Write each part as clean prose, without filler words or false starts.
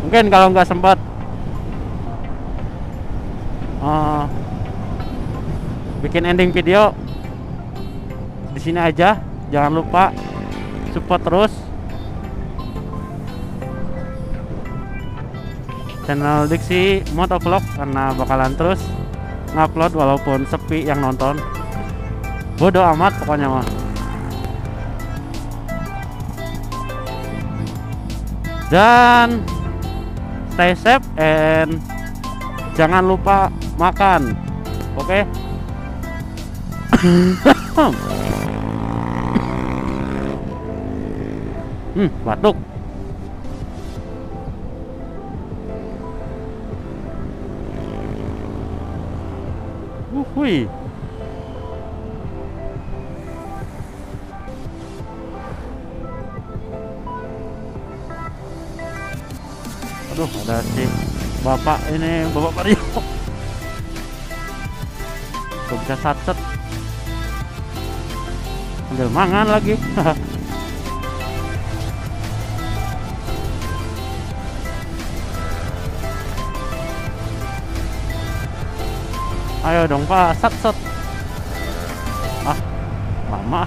Mungkin kalau nggak sempat bikin ending video di sini aja. Jangan lupa support terus channel Diksi Motovlog, karena bakalan terus ngupload walaupun sepi yang nonton. Bodoh amat pokoknya mah. Dan stay safe and jangan lupa makan. Oke? Batuk. Wuhui. Aduh, ada si bapak ini, bapak Mario. Kok bisa satset sambil mangan lagi. Ayo dong Pak, satset. Ah, lama.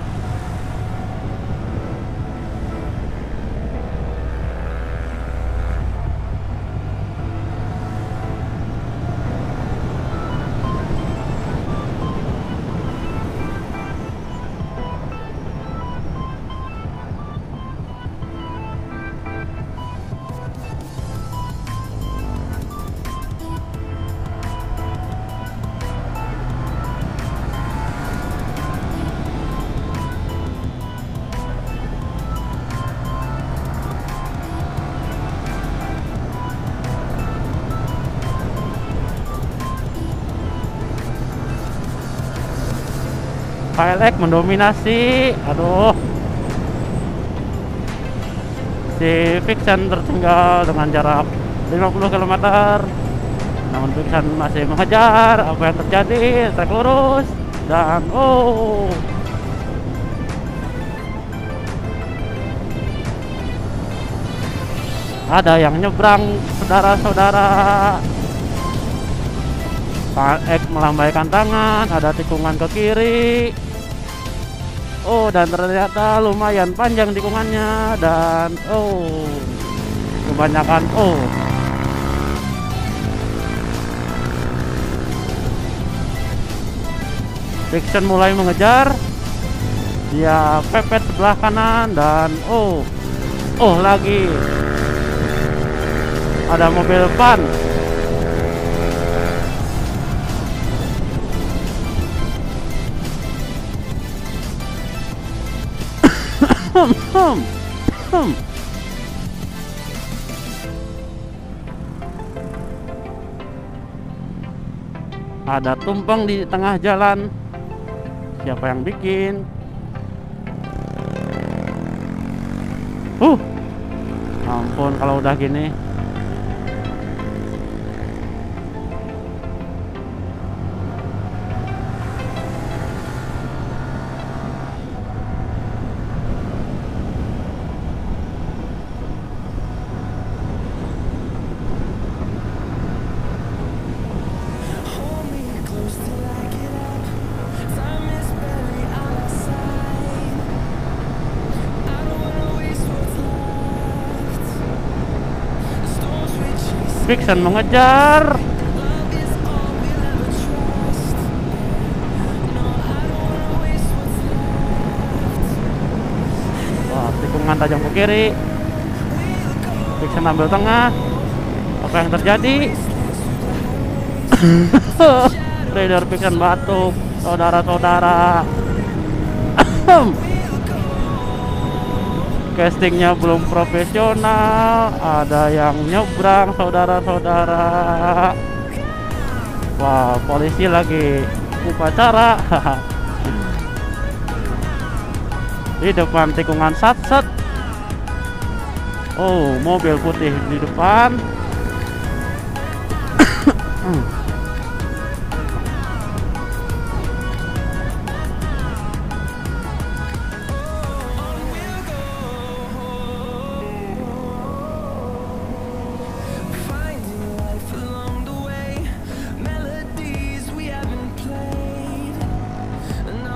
KLX mendominasi. Aduh, si Vixen tertinggal dengan jarak 50 km. Namun Vixen masih mengejar. Apa yang terjadi? Trek lurus dan ada yang nyebrang, saudara-saudara. KLX melambaikan tangan, ada tikungan ke kiri. Dan ternyata lumayan panjang tikungannya dan kebanyakan Vixen mulai mengejar. Dia pepet sebelah kanan dan lagi ada mobil van. Ada tumpeng di tengah jalan. Siapa yang bikin? Ampun kalau udah gini. Vixen mengejar. Tikungan tajam ke kiri. Vixen ambil tengah. Apa yang terjadi? Rider Vixen batuk, saudara-saudara. Castingnya belum profesional. Ada yang nyebrang, saudara-saudara. Wah, polisi lagi upacara. Di depan tikungan satset. Mobil putih di depan.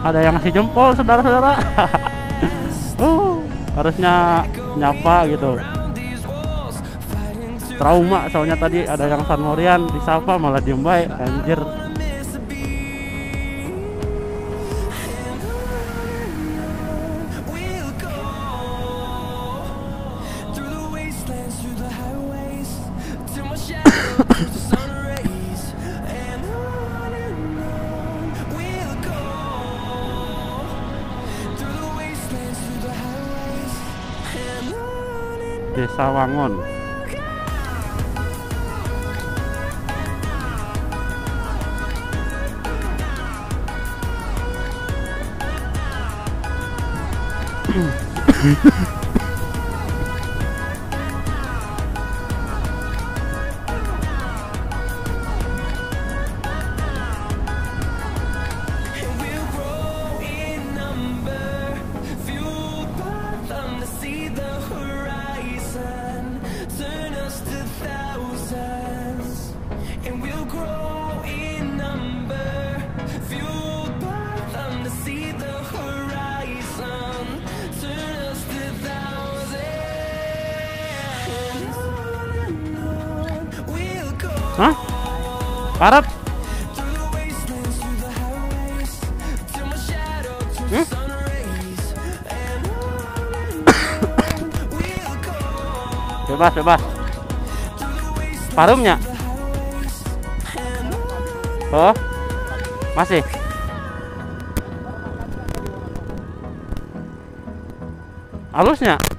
ada yang ngasih jempol, saudara-saudara. Harusnya nyapa gitu. Trauma soalnya tadi ada yang San Morian disapa malah diem baik, anjir. Desa Wangon. Hah? Parap? Bebas, bebas. Parumnya? Oh, masih. Halusnya?